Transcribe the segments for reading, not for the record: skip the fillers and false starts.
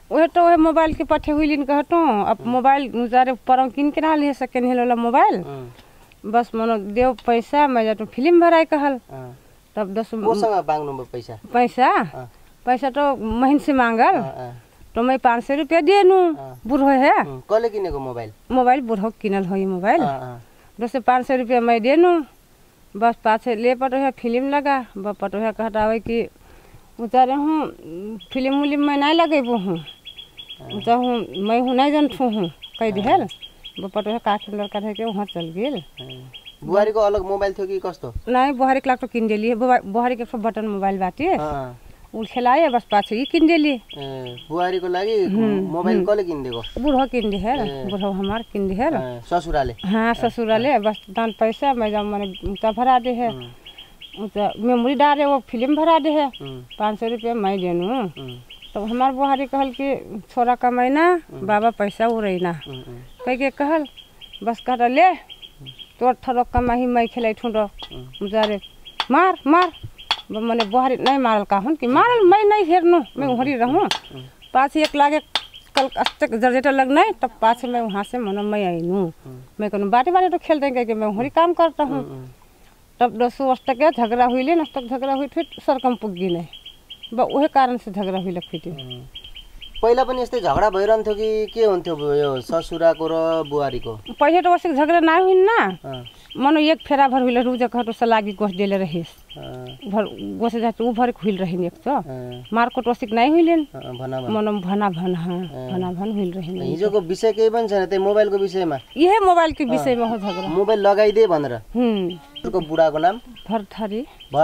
वह तो वह मोबाइल के पठे हुई लिन कहतो अब मोबाइल मुजारे पर किन के ना ले सेकेंड हैंड वाला मोबाइल बस मनो देव पैसा मैं जा तो फिल्म भराई कहल तब 10 मांगनु पैसा पैसा पैसा तो महीन से मांगल तो मैं 500 रुपया देनु बुढ़ो है कले किनेको मोबाइल मोबाइल बुढ़ो किनल हो ये मोबाइल 500 रुपया मैं देनु बस पाछे ले पटो है फिल्म लगा पटो है कहता है कि उतारे हूँ फिल्म उलिम मैं नहीं लगे हूँ उतर हूँ मैं हूँ नहीं जानू हूँ कह दिहल पटो है काठ लड़का है कि वहाँ चल गेल बुहारी को अलग मोबाइल थियो कि कस्तो नहीं बुहारी के लाख तो किन देली बुहारी के बटन मोबाइल बाटे उ खेलाए बस पाछे ही किन देली बुहारी को लागि मोबाइल कले किन देको बुढ़ो किन दिहल बुढ़ो हमार किन दिहल ससुराले हाँ ससुराले बस दान पैसा मैं जब मैंने भरा दे है मेमोरी डाले वो फिल्म भरा दे है 500 रुपया मैं देनू तो हमार बुहारी कहल कि छोरा कमाइना बाबा पैसा उड़ैना कह के कहल बस कहता ले तोर थरो कमाही मैं खिलाई ठूंडो मुझारे मार मार मैंने बुहारी नहीं मारल कहूँ कि मारल मैं नहीं हेरनू मैं उहरी रहूँ पास एक लागे कल तक जर्जेटर लग नहीं तब पास मैं वहाँ से मनो मैं आई नू मैं कहूँ बाटे बाटे तो खेल देंगे कि मैं उहरी काम करता हूँ तब 10 वर्ष तक झगड़ा हुई ले न तक झगड़ा हुई फिर सरकम पुग्गी नहीं वह कारण से झगड़ा हुई लग थी पहिला पनि यस्तै झगडा भइरहन्थ्यो कि के हुन्थ्यो यो ससुराको र बुहारीको पहिले तो वैसे झगड़ा ना हुई ना मनो एक फेरा भर हुई रूज कहतो से लागी गोस देले रहिस भर गोस जाते उ भर खुल रही एक तो मारकोट वसिक नहीं हुइलेन मनो भना भन हुइल रही हिजोको विषय केही पनि छैन त्यही मोबाइलको विषयमा यही मोबाइल के विषयमा हो झगडा मोबाइल लगाइदे भनेर उनको बुढाको नाम भरथरी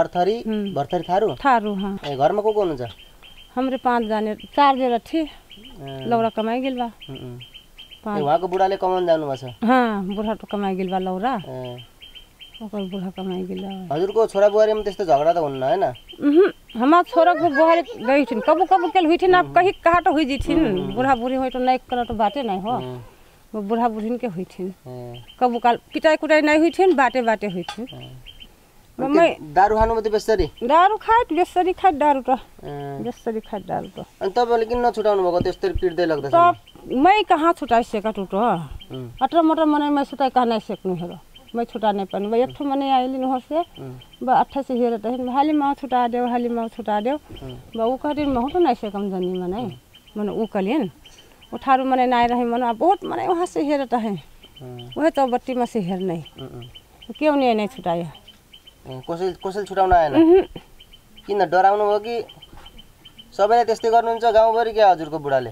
थारू हां घरमा को हुनुहुन्छ हमरे 5 जाने 4 जना थे लौरा कमाई गेल बा वहाँको बुढाले कमाउन जानु भएको छ हाँ बुढा तो कमाई गेल बा लौरा ओकर बुढा कमाई गेल हजुरको छोरा बुहारीमा त्यस्तो झगडा त हुन्न हैन हमार छोरा को बुहारी गई थिन कबो कबो केल हुई थिन अब कहीं कहा तो हुई जी थिन बुढ़ा बुढ़ी होई तो नहीं कर तो बाटे नहीं हो वो बुढ़ा बुढ़ीन के हुई थिन कबो काल पिटाई कुटाई नहीं हुई थिन बाटे बाटे हुई थिन मैं दारू खानु मात्रै बेसरी दारू खाइत बेसरी खाइत दारू त बेसरी खाइत दारू त अनि तपाईले किन नछुटाउनु भएको त्यस्तै पिट्दै लाग्दा त मैं कहाँ छुटाई सका टुट अटर मटर मने मैं छुटाई कहाँ नहीं सकनु हेरो मैं छुटा नहीं पानी भाई एक मने आइली न से बा 28 से हेरे त हाली मां छुटा देव बा उ कहदिन महु तो नहीं सकम जनी मने मन उ कलिन उठारू मने नहीं रहे मन बहुत मने वहां से हेरे त है वह तो बत्ती में से हेर नहीं क्यों नहीं छुटाया कसैले छुटाउन आएन किन डराउनु हो कि सबैले त्यस्तै गर्नुहुन्छ गाउँभरि के हजुरको बुढाले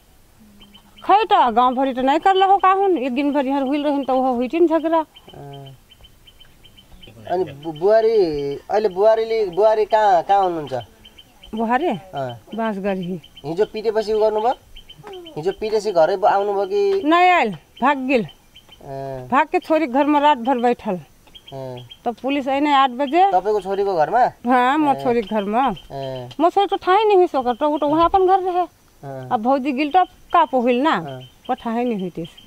खै त गाउँभरि त नै करला हो काहुन एक दिन भरि हर हुइल रहन त हो हुइटिन झगडा अनि बुहारी कहाँ हुनुहुन्छ बुहारी बास गरी हिजो पिटेपछि उ गर्नुभयो हिजो पिटेपछि घरै आउनुभयो कि नै आइल भाग गेल भाग के छोरी घर में रात भर बैठल तो पुलिस आई 8 बजे तपाईको छोरीको घरमा हाँ म छोरी घर में म छोरी तो ठाई नहीं हुई सोकर तो वहाँ अपन घर रहे अब भौजी गिल तो का पहिल ना वो ठाई नहीं हुई थी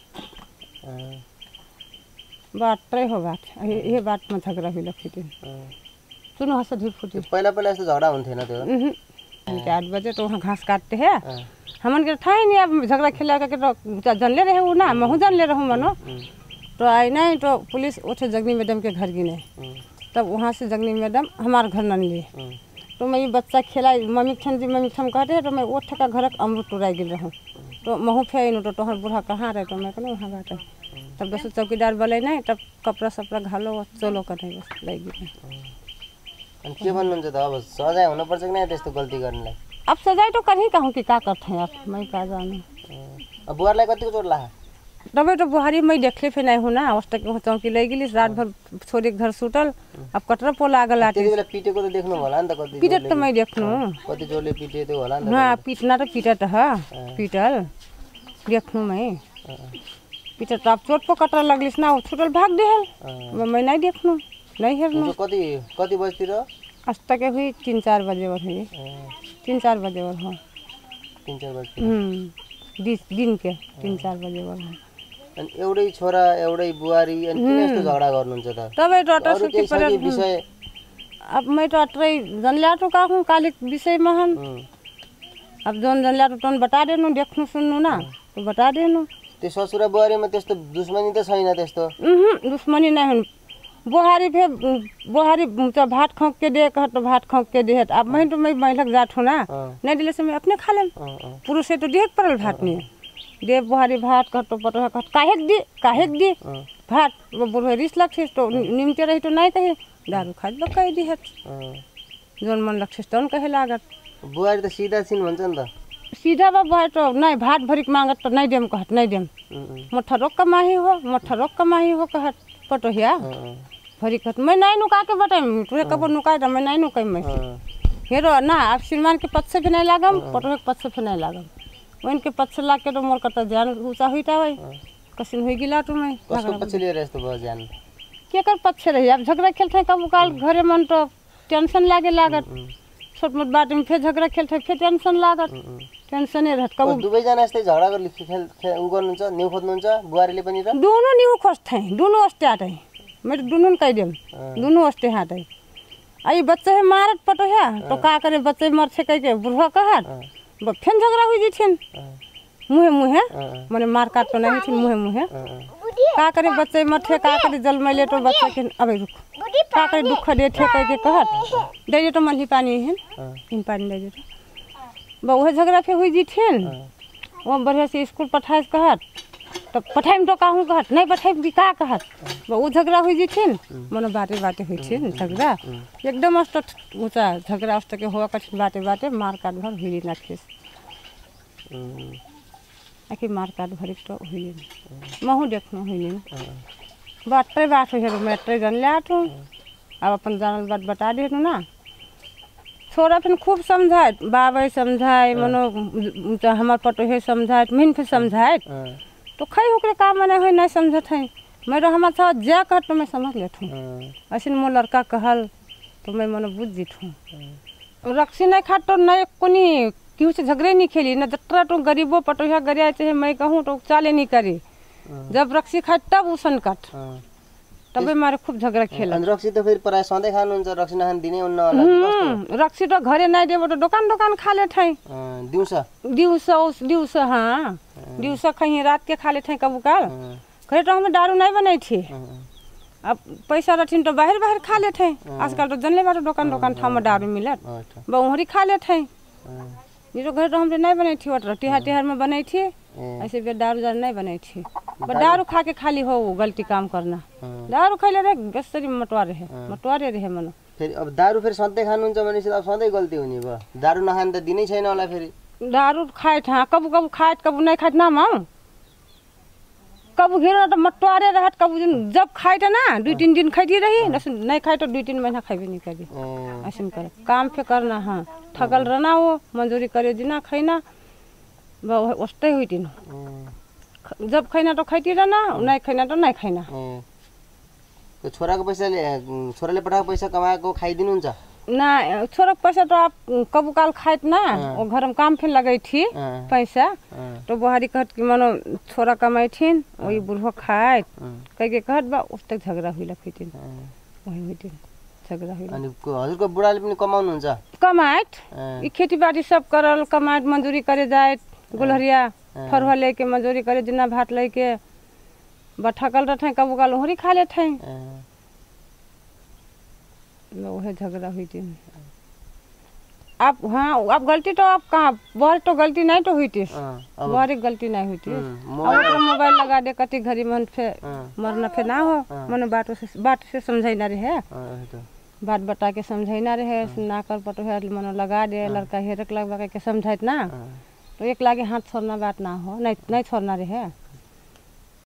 बात तय हो बात ये बात में झगड़ा हुई लखी थी सुनो हंस ढीप फुटी पहला ऐसे झगड़ा हुन्थेन त्यो 8 बजे तो वहाँ घास काटते हैं हमन के ठाई नहीं अब झगड़ा खेला के तो जानले रहे वो ना महू जानले रहूं मनो तो आई नहीं तो पुलिस उठे जगनी मैडम के घर गिने तब वहाँ से जगनी मैडम हमारे घर न लिए तो मैं ये बच्चा खेला मम्मी खम कहते हैं तो मैं उठ का घर अमरूद टुराई गिल रहूँ तो महू फेन तो तोहर बूढ़ा कहाँ रहे तो मैं कहूँ वहाँ बाटे तब बस चौकीदार बोले नहीं तब कपड़ा सपड़ा घालो चलो कर बस लगी के भन्नुहुन्छ त अब सजाय हुनुपर्छ कि नै त्यस्तो गल्ती गर्नलाई अब सजाय तो कर ही कहूँ कि का करते हैं आप मैं का जानु अब बुहारलाई कतिको चोट लाग्यो तबे तो बुहारी मैं देखले फिर नहीं हूँ ना तक चौकी ले गेली रात भर छोरी घर सुतल अब कटरा पो लागल आटे त्यतिबेला पिटेको त देख्नु होला नि त कति पिटत त मैं देखनु कति जोरले पिटे त्यो होला नि त हां पिटना तो पिटत ह पिटल देखनु मैं पिटत अब चोट पो कटरा लगलिस ना छुटल भाग देहल मैं नहीं देखनु नहीं हेरनु कति बजतिर आज तक हुई 3-4 बजे और हुई 3-4 बजे और हो 3-4 बजे दिन के 3-4 बजे और अनि एउटै छोरा एउटै बुहारी अनि किन यस्तो झगडा गर्नुहुन्छ त तबै डटा सुकी पर विषय अब मैं तो अटरै जनल्या तो का हूं कालिक विषय में हम अब जोन जनला तो बता देनु देख्नु सुन्नु ना तो बता देनु। त्यो ससुरा बुहारीमा त्यस्तो दुश्मनी त छैन त्यस्तो? दुश्मनी नहीं हुन। बुहारी फे बुहारी तो भात खोंक के दे कह तो भात खोंक के दे। अब मैं तो मैं महिला जात हूँ ना, नहीं दिले से मैं अपने खा लें। पुरुष से तो देख पड़ल भात नहीं दे बुहारी भात कह तो पटो कह काहे दी भात वो बुढ़े रिस लग तो निमते रही तो नहीं कहे दारू खा लो कह दी है जोन मन लक्ष्य तो कहे लागत। बुहारी तो सीधा सीन भन्छ नि त। सीधा बुहारी तो नहीं भात भरी मांगत तो नहीं देम कहत नहीं देम मोटा रोक कमाही हो कहत पटो हिया भरी कहत मैं नहीं नुका के बताई तुरे कब नुका दे मैं नहीं नुकाई मैं हेरो ना आप श्रीमान के पद से भी नहीं लागम पटो के पद से भी नहीं लागम वइन के पद से लाग के तो मोर कत जान ऊंचा होईता भाई कसिन होई गिला तो मैं कसको पछि लिएर यस्तो भयो जान के कर पद से रही अब झगड़ा खेलथे कब काल घरे मन तो टेंशन लागे लागत छोट मोट बात में फिर झगड़ा खेलथे फिर टेंशन लागत टेंशन नै रहत कब दुवै जना यस्तै झगडा गरि खेल उ गर्नुहुन्छ न्यु खोज्नुहुन्छ बुहारीले पनि र दोनों न्यु खोज्थे दोनों अस्ते आते मैं दोनों कह देम दोनों अस्ते हाथ है आई बच्चे है मारत पटो है तो का करे बच्चे मरछे कह के बुढ़वा कहत फेन झगड़ा हुई थी मुहे माने मार काट तो नहीं थी मुहे का करे बच्चे मरछे का करे जल मैले तो बच्चे के अबे रुक का करे दुख दे थे कह के कहत दे तो मन ही पानी है इन पानी दे तो वह झगड़ा फिर हुई थी वो बढ़िया से स्कूल पठाए कहत तो पठाइम तो कहूँ कहत नहीं पठाइम भी का कहत वो झगड़ा हुई थी मनो बाटे हुई थी झगड़ा एकदम अस्त ऊंचा झगड़ा अस्त के हुआ कठिन बाटे मार काट भर हुई ना खेस आखिर मार काट भरी तो हुई महू देखना हुई बात हुई मैं जन लिया अब अपन जानल बात बता दे ना छोरा फिर खूब समझाए बाबा समझाए मनो हमार पटो है समझाए मिन फिर समझाए तो खई होकर काम मने है नहीं समझत है मैं तो हमारे साथ जा कर तो मैं समझ लेता हूँ ऐसे मो लड़का कहल तो मैं मनो बुझ जीत हूँ रक्सी नहीं खा तो नहीं कोनी क्यों से झगड़े नहीं खेली न जतरा तो गरीबों पटोहिया गरिया चाहे मैं कहूँ तो चाले नहीं करी जब रक्सी खाए तब उसन कट तबे मारे खूब झगड़ा खेला रक्सी तो फिर प्राय सधैँ खानुहुन्छ रक्सी नखान दिनै हुन्न होला रक्सी तो घरे नहीं देबो तो दुकान खा ले थे दिवसा हाँ दिवसा कहीं रात के खा ले थे कबू काल घरे तो हमें दारू नहीं बनाई थी अब पैसा रथिन तो बाहर खा ले थे आजकल तो जनले बार दुकान था में दारू मिलत बहुरी खा ले थे ये तो घर तो हमने नहीं बनाई थी तिहार में बनाई थी ऐसे भी दारू नहीं बनाई थी दारू खा के खाली हो गलती काम करना दारू खैले रहे गसरी मटवारे रहे मनो फेरि अब दारू फेरि सधैँ खानुहुन्छ भनेपछि अब सधैँ गल्ती हुने भयो दारू नखान त दिनै छैन होला फेरि दारू खाए था कबू खाए कबू नहीं खाए ना माऊ कबू घेर तो मटवारे रहत कबू जब खाए था ना 2-3 दिन खाई रही नहीं खाए तो 2-3 महीना खाई नहीं करी ऐसे कर काम पे करना हाँ ठगल रहना हो मंजूरी करे दिना खाना वस्ते हुई थी जब खाना तो खाती रहना नहीं खाना तो नहीं खाना तो छोराको पैसाले छोराले पठाएको पैसा कमाएको खाइदिनुहुन्छ ना छोरा पैसा तो आप कबू काल खाइत ना वो घर में काम फिर लगाई थी पैसा तो बुहारी कहत कि मनो छोरा कमाई थी वही बुढ़वा खाए कह के कहत बा उस तक झगड़ा हुई लखी थी वही हुई थी झगड़ा हुई अनि हजुरको बुढाले पनि कमाउनुहुन्छ कमाइत ई खेतीबाड़ी सब करल कमाइत मजदूरी करे जाए गुलहरिया फरवा लेके मजदूरी करे जिना भात लेके बठकल रहे कबू काल ओहरी खा ले थे वह झगड़ा हुई थी आप हाँ अब गलती तो आप कहाँ बहुत तो गलती नहीं तो हुई थी बहुत गलती नहीं हुई थी अब मोबाइल लगा दे कति घड़ी मन पे मरना पे ना हो मन बात से समझाई ना रहे बात बता के समझाई ना रहे ना कर पटो है मन लगा दे लड़का हेरक लगवा के समझाइत ना तो एक लागे हाथ छोड़ना बात ना हो नहीं छोड़ना रहे